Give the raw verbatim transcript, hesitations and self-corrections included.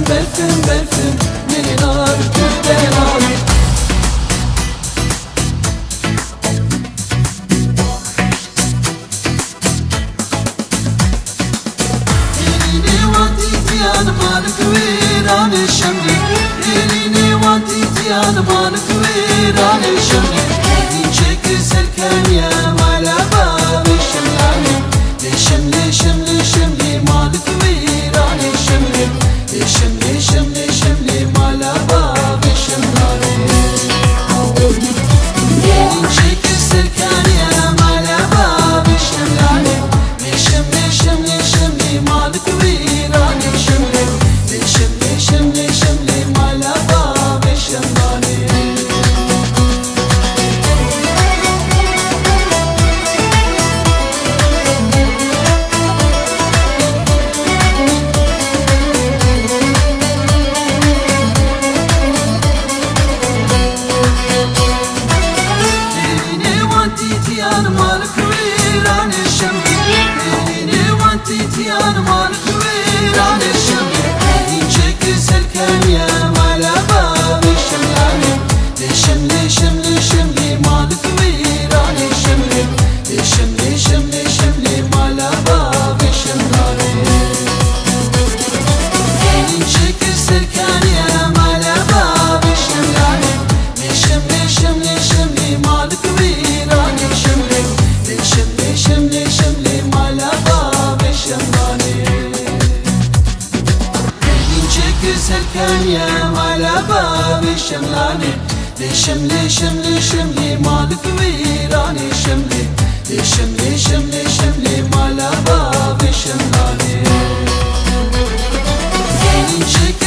berfin berfin Nerinar güdenar Malik viran şemli elini vantitiyan malik viran şemli çek serken ya malaba şemlani şemli şemli şemli malik viran şemli şemli şemli şemli malaba şemlani çek serken ya malaba şemlani şemli şemli şemli malik viran şemli şemli şemli şemli malaba ve şemlani elini vantitiyan malik viran şemli elini vantitiyan malik viran şemli serken ya malaba ve şemlani şemli şemli şemli malik viran şemli şemli şemli şemli malaba ve şemlani çek serken ya malaba ve şemlani şemli şemli şemli malik viran şemli şemli şemli şemli malaba ve şemlani serken ya malaba ve şemlani şemli şemli şemli malik viran şemli şemli şemli şemli malaba ve şemlani çek